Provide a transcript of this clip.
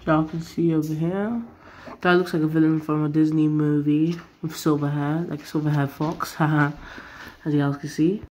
Y'all can see over here. Guy looks like a villain from a Disney movie with silver hair, like a silver haired fox, haha, as y'all can see.